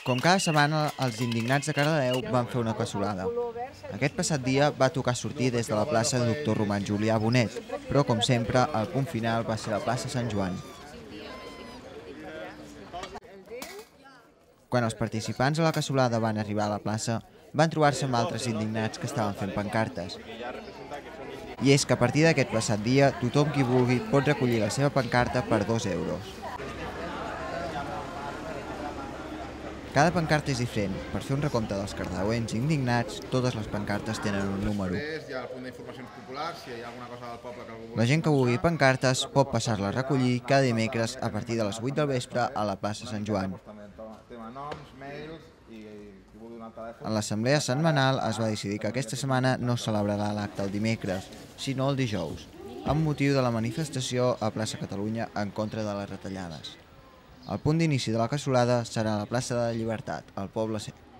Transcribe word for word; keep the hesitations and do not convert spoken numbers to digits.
Com cada setmana, els indignats de Cardedeu van fer una cassolada. Aquest passat dia va tocar sortir des de la plaça de Doctor Roman Julià Bonet, però, com sempre, el punt final va ser la plaça Sant Joan. Quan els participants a la cassolada van arribar a la plaça, van trobar-se amb altres indignats que estaven fent pancartes. I és que a partir d'aquest passat dia, tothom qui vulgui pot recollir la seva pancarta per dos euros. Cada pancarta és diferent. Per fer un recompte dels cardedeuencs indignats, totes les pancartes tenen un número. La gent que vulgui pancartes pot passar-la a recollir cada dimecres a partir de les vuit del vespre a la plaça Sant Joan. En l'assemblea setmanal es va decidir que aquesta setmana no es celebrarà l'acte el dimecres, sinó el dijous, amb motiu de la manifestació a Plaça Catalunya en contra de les retallades. El punt d'inici de la cassolada serà a la plaça de la Llibertat, al Poble Sec.